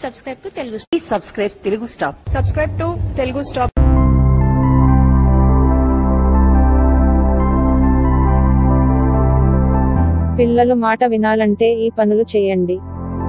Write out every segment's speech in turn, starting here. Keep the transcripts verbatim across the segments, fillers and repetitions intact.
subscribe to Telugu. Please subscribe Telugu Star. Subscribe to Telugu Star. పిల్లలు మాట వినాలంటే ఈ పనులు చేయండి.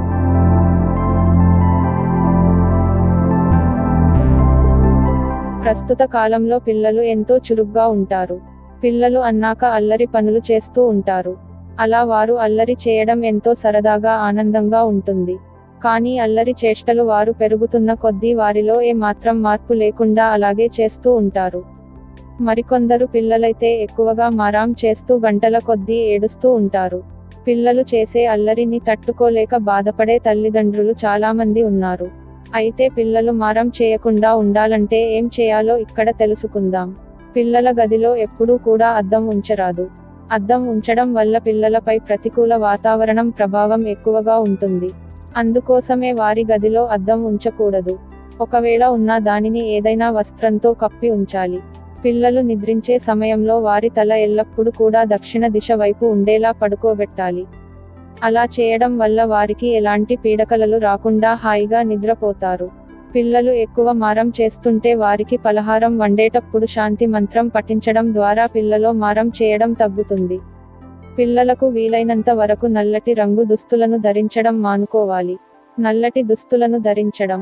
ప్రస్తుత కాలంలో పిల్లలు ఎంతో చురుగ్గా ఉంటారు. పిల్లలు అన్నాక అల్లరి పనులు చేస్తూ ఉంటారు. అలా వారు అల్లరి చేయడం ఎంతో సరదాగా ఆనందంగా ఉంటుంది. కానీ అల్లరి చేష్టలు వారు పెరుగుతున్న కొద్దీ వారిలో ఏ మాత్రం మార్పు లేకుండా అలాగే చేస్తూ ఉంటారు. మరికొందరు పిల్లలైతే ఎక్కువగా మారాం చేస్తూ గంటల కొద్దీ ఏడుస్తూ ఉంటారు. పిల్లలు చేసే అల్లరిని తట్టుకోలేక బాధపడే తల్లిదండ్రులు చాలామంది ఉన్నారు. అయితే పిల్లలు మారం చేయకుండా ఉండాలంటే ఏం చేయాలో ఇక్కడ తెలుసుకుందాం. పిల్లల గదిలో ఎప్పుడూ కూడా అద్దం ఉంచరాదు. అద్దం ఉంచడం వల్ల పిల్లలపై ప్రతికూల వాతావరణం ప్రభావం ఎక్కువగా ఉంటుంది. అందుకోసమే వారి గదిలో అద్దం ఉంచకూడదు. ఒకవేళ ఉన్నా దానిని ఏదైనా వస్త్రంతో కప్పి ఉంచాలి. పిల్లలు నిద్రించే సమయంలో వారి తల ఎల్లప్పుడూ కూడా దక్షిణ దిశ వైపు ఉండేలా పడుకోబెట్టాలి. అలా చేయడం వల్ల వారికి ఎలాంటి పీడకలలు రాకుండా హాయిగా నిద్రపోతారు. పిల్లలు ఎక్కువ మారం చేస్తుంటే వారికి పలహారం వండేటప్పుడు శాంతి మంత్రం పఠించడం ద్వారా పిల్లలో మారం చేయడం తగ్గుతుంది. పిల్లలకు వీలైనంత వరకు నల్లటి రంగు దుస్తులను ధరించడం మానుకోవాలి. నల్లటి దుస్తులను ధరించడం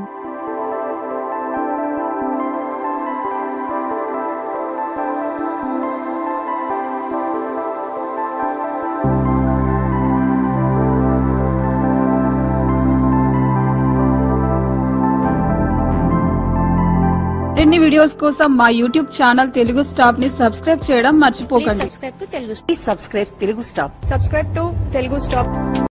మరిన్ని వీడియోస్ కోసం మా యూట్యూబ్ ఛానల్ తెలుగు స్టాప్ ని సబ్స్క్రైబ్ చేయడం మర్చిపోకండి. Please subscribe to Telugu. Please subscribe Telugu Star. Subscribe to Telugu Star.